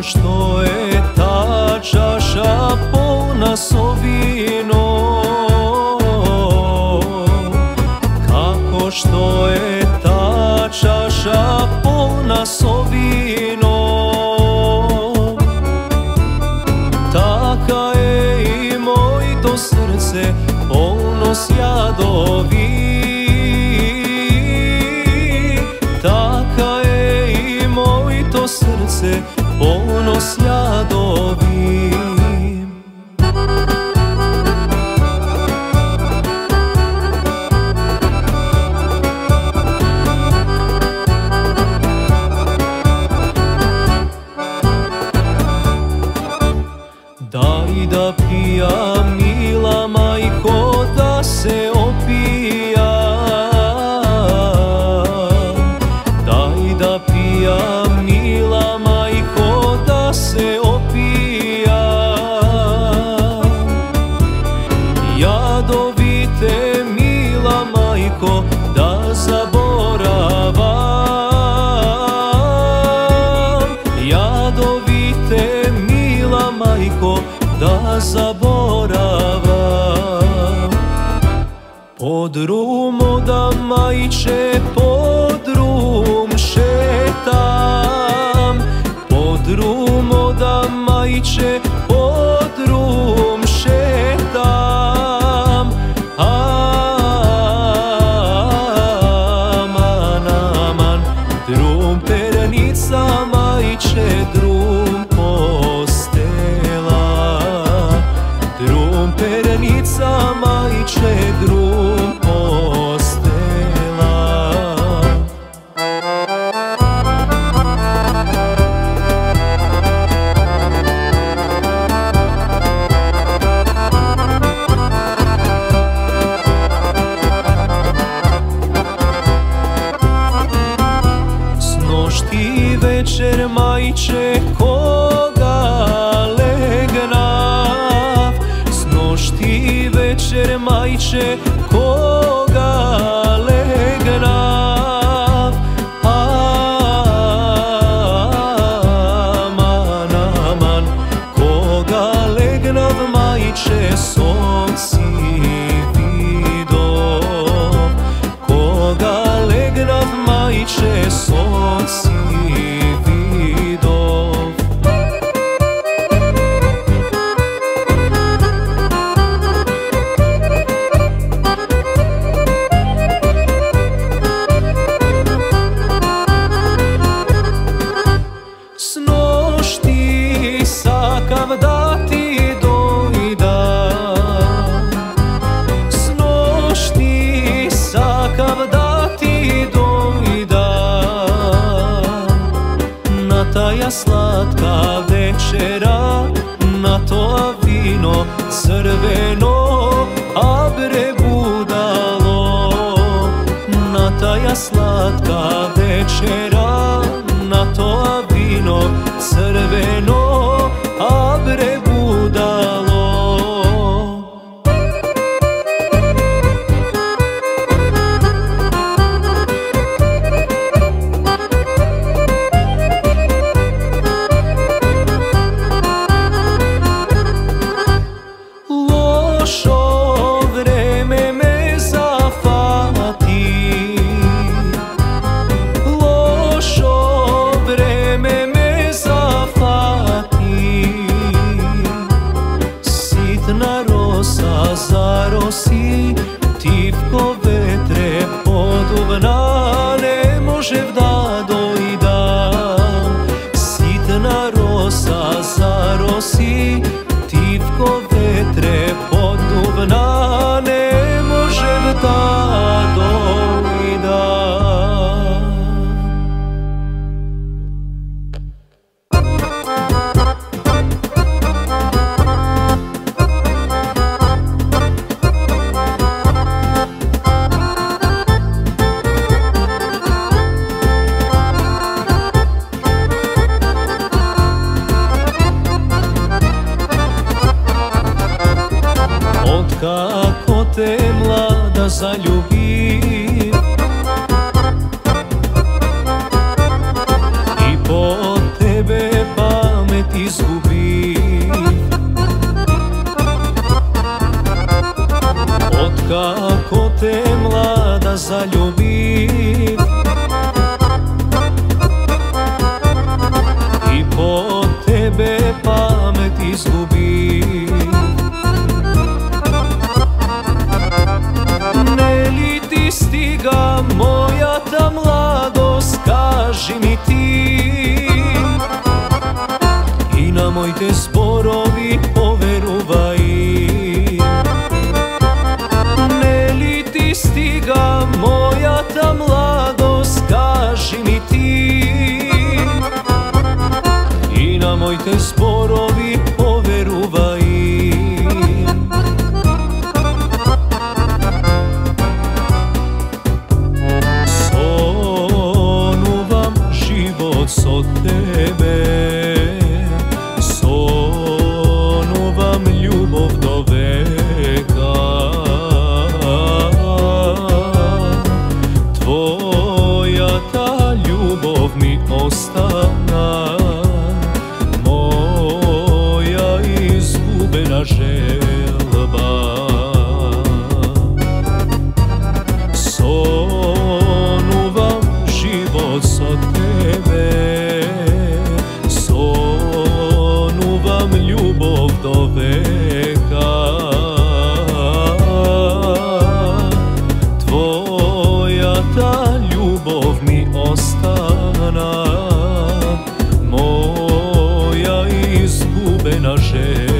što je ta čaša polna sovinom, kako što je ta čaša polna sovinom, taka je i moj to srce polno sjadovi. Taka je i moj to srce polno sjadovi. Daj da pijam, mila majko, da se opijam. Daj da pijam, mila majko, da se opijam. Jadovite, mila majko, da zaboravam. Jadovite, mila majko, da zaboravam. Pod rum oda majče, pod rum šetam. Pod rum oda majče, pod rum šetam. Aman, aman, drum pernica majče, drum postela. Drum pernica majče, drum postela. Snošti večer majče, koga legnav. Snošti večer majče, koga legnav. Aman, aman, koga legnav majče, sonci vido. Koga legnav majče, sonci vido. Snošti sakav da ti dojdam. Snošti sakav da ti dojdam. Na taja slatka večera, na to vino crveno, a bre budalo. Na taja slatka večera, na to vino crveno, a bre budalo. Lošo vreme me zafati. Lošo vreme me zafati. Sitna rosa zarosi, tipko vetre poduvna, ne može da dojdam. Sitna rosa zarosi, tipko vetre poduvna, ne može da dojdam. Kako te mlada zaljubim i po tebe pamet mojte zborovi poveruvaj. Ne li ti stiga moja ta mladost, kaži mi ti, i na mojte zborovi poveruvaj. Sonuvam život so tebe, sonuvam ljubov do veka. Tvoja ta ljubov mi ostana, moja izgubena želba. Sonuvam život so tebe, sonuvam ljubov do veka. Tvoja ta ljubov mi ostana, moja izgubena želja.